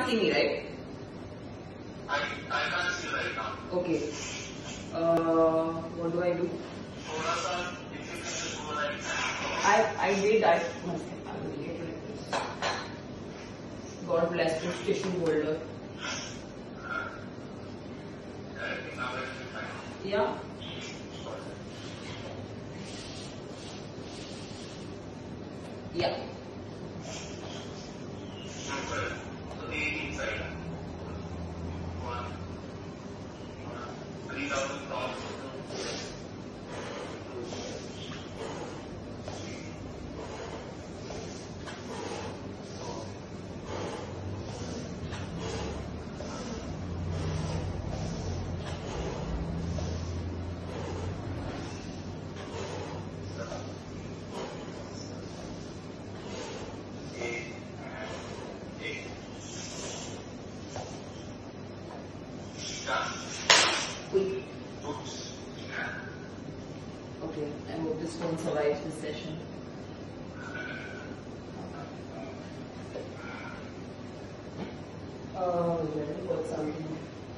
can't see me, right? I can't see right now. Okay. What do I do? थोड़ा सा if you can just go like I did. I will get like this. God bless you, tissue holder. I think now it's fine. Yeah. Yeah. So the inside. One. Breathe out the top. Quick. Okay. I hope this won't survive this session. Oh, let me put something.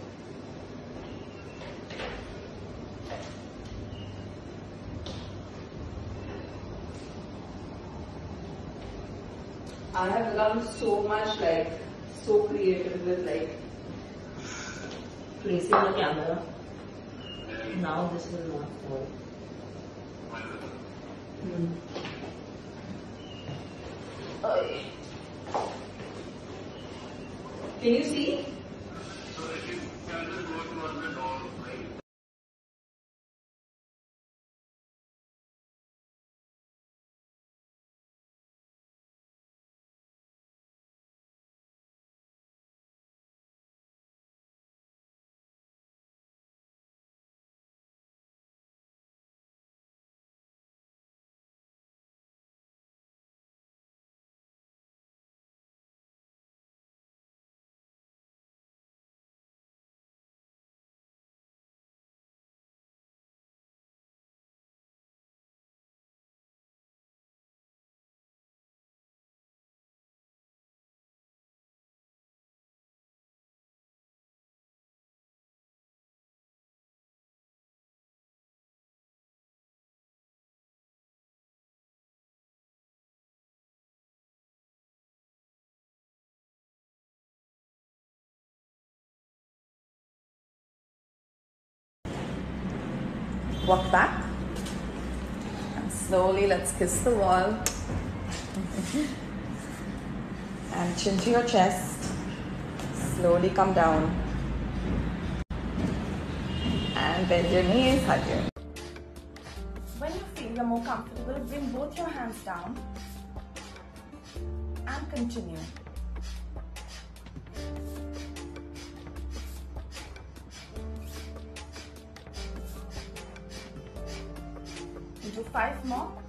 I have become so much like so creative with like placing the camera. Now this will not fall. Ay. Can you see? So if you can just go towards the door, right? Walk back. And slowly let's kiss the wall. And chin to your chest. Slowly come down. And bend your knees, hug your knees. When you feel you're more comfortable, bring both your hands down. And continue. Do 5 more.